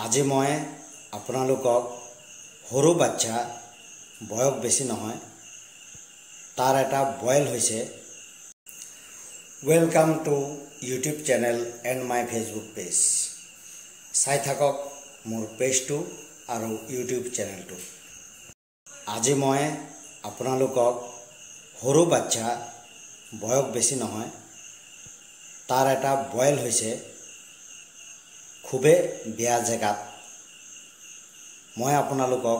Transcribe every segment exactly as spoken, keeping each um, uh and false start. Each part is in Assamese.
আজি মই আপোনালোকক সৰু বাচ্চা বয়স বেছি নহয় তাৰ এটা বয়েল হৈছে। Welcome to YouTube channel and my Facebook page. চাই থাকক মোৰ পেজটো আৰু ইউটিউব চেনেলটো। আজি মই আপোনালোকক সৰু বাচ্চা বয়স বেছি নহয় তাৰ এটা বয়েল হৈছে খুবেই বেয়া জেগাত। মই আপোনালোকক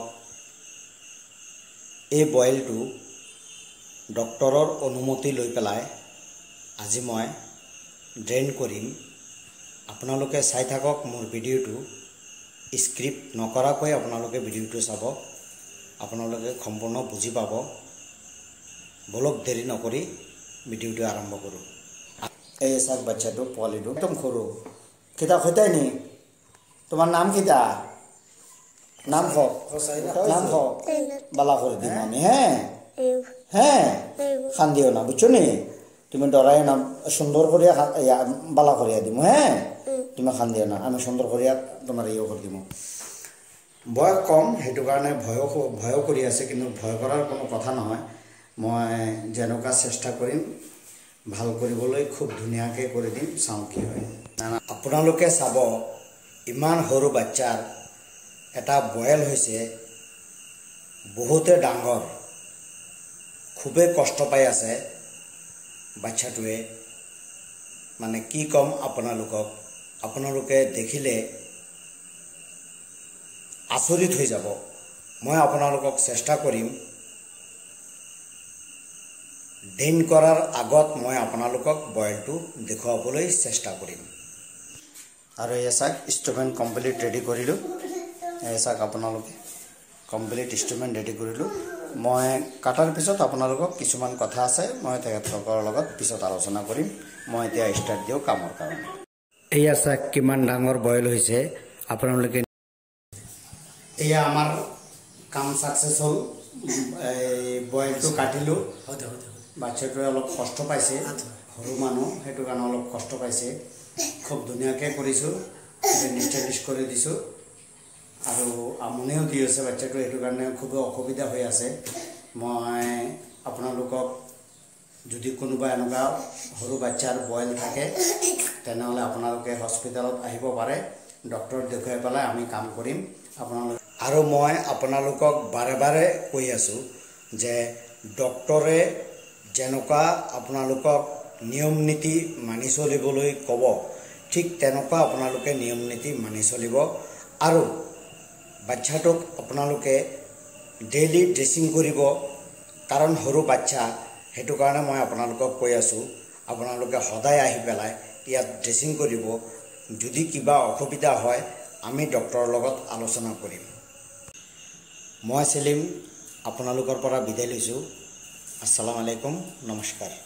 এই বয়েলটো ডক্টৰৰ অনুমতি লৈ পেলাই আজি মই ড্ৰেইন কৰিম। আপোনালোকে চাই থাকক মোৰ ভিডিঅ'টো, স্ক্ৰিপ্ট নকৰাকৈ আপোনালোকে ভিডিঅ'টো চাব, আপোনালোকে সম্পূৰ্ণ বুজি পাব। বলক দেৰি নকৰি ভিডিঅ'টো আৰম্ভ কৰোঁ। এই চাওক বাচ্চাটো, পোৱালিটো একদম সৰু। কিতা সৈতাই নি তোমাৰ নাম কিতা? নাম কওক, নাম কওক। বালা করে দিম আমি। হ্যাঁ হ্যাঁ খান দিও না, বুঝছো নি? তুমি ডরাই না, সুন্দর করিয়া বালা করিয়া দিম। হ্যাঁ তুমি খান দিও না, আমি সুন্দর করিয়া তোমার ইয়ে করে দিব। বয়স কম, সেইটো কাৰণে ভয় ভয় কৰি আছে, কিন্তু ভয় কৰাৰ কোনো কথা নহয়। মই যেনেকুৱা চেষ্টা কৰিম ভাল কৰিবলৈ, খুব ধুনীয়াকৈ কৰি দিম। চাওঁ কি হয়। আপোনালোকে চাব, ইমান সৰু বাচ্চাৰ এটা বয়েল হৈছে, বহুতে ডাঙৰ, খুবেই কষ্ট পাই আছে বাচ্চাটোৱে। মানে কি ক'ম আপোনালোকক, আপোনালোকে দেখিলে আচৰিত হৈ যাব। মই আপোনালোকক চেষ্টা কৰিম, ড্ৰেইন কৰাৰ আগত মই আপোনালোকক বয়েলটো দেখুৱাবলৈ চেষ্টা কৰিম। আৰু এই চাওক, ইনষ্ট্ৰুমেণ্ট কমপ্লিট ৰেডি কৰিলোঁ। এই চাওক, আপোনালোকে কমপ্লিট ইনষ্ট্ৰুমেণ্ট ৰেডি কৰিলোঁ। মই কাটাৰ পিছত আপোনালোকক কিছুমান কথা আছে, মই তেখেতসকলৰ লগত পিছত আলোচনা কৰিম। মই এতিয়া ষ্টাৰ্ট দিওঁ কামৰ কাৰণে। এয়া চাওক কিমান ডাঙৰ বয়েল হৈছে। আপোনালোকে এয়া আমাৰ কাম ছাকচেছ হ'ল। এই বয়েলটো কাটিলোঁ। বাচ্চাটোৱে অলপ কষ্ট পাইছে, সৰু মানুহ, সেইটো কাৰণে অলপ কষ্ট পাইছে। খুব ধুনীয়াকৈ কৰিছোঁ, নিষ্টাইলিছ কৰি দিছোঁ। আৰু আমনিও দি আছে বাচ্চাটো, সেইটো কাৰণে খুবেই অসুবিধা হৈ আছে। মই আপোনালোকক, যদি কোনোবা এনেকুৱা সৰু বাচ্চাৰ বয়েল থাকে তেনেহ'লে আপোনালোকে হস্পিটেলত আহিব পাৰে। ডক্টৰ দেখুৱাই পেলাই আমি কাম কৰিম আপোনালোক। আৰু মই আপোনালোকক বাৰে বাৰে কৈ আছোঁ যে ডক্টৰে যেনেকুৱা আপোনালোকক নিয়ম নীতি মানি চলিবলৈ ক'ব, ঠিক তেনেকুৱা আপোনালোকে নিয়ম নীতি মানি চলিব। আৰু বাচ্চাটোক আপোনালোকে ডেইলি ড্ৰেছিং কৰিব, কাৰণ সৰু বাচ্চা, সেইটো কাৰণে মই আপোনালোকক কৈ আছোঁ আপোনালোকে সদায় আহি পেলাই ইয়াত ড্ৰেছিং কৰিব। যদি কিবা অসুবিধা হয় আমি ডক্টৰৰ লগত আলোচনা কৰিম। মই চেলিম আপোনালোকৰ পৰা বিদায় লৈছোঁ। আসসালামু আলাইকুম, নমস্কাৰ।